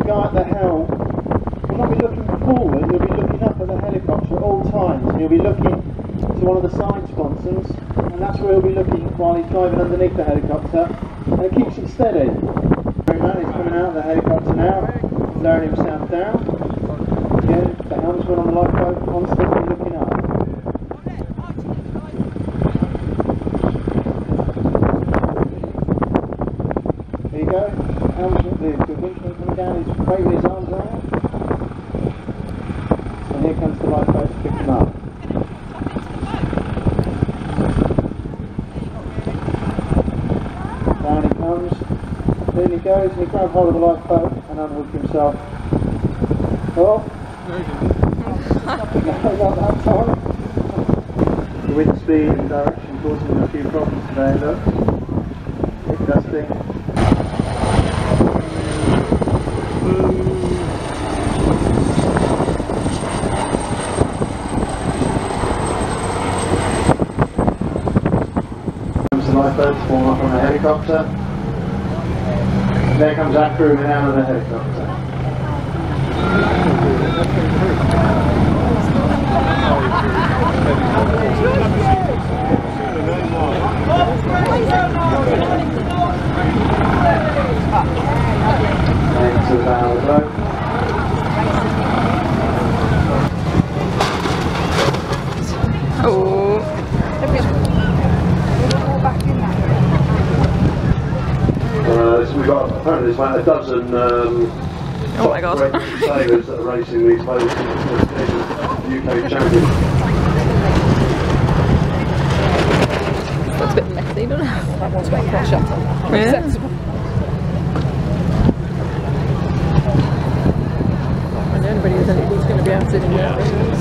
the guy at the helm will not be looking forward, he'll be looking up at the helicopter at all times. He'll be looking to one of the side sponsons, and that's where he'll be looking while he's driving underneath the helicopter, and it keeps him steady. He's coming out of the helicopter now, lowering himself down. Again, the helmsman on the lifeboat constantly looking up. There you go, helmsman, the winchman coming down, he's waving his arms around. And here comes the lifeboat to pick him up. Down he comes. In he goes, and he grabs hold of the lifeboat and unhooks himself. Oh! No, not that time. The wind speed and direction causing him a few problems today, look. Bit dusty. Comes the lifeboat, form up on the helicopter. There comes that crewman out of the helicopter. Into the bow of the boat. Oh. So we've got apparently there's about a dozen oh my God. sailors that are racing these boats in the UK champion. That's a bit messy, doesn't it? That one's got a crash up. Yeah. Anybody who's going to be out in there.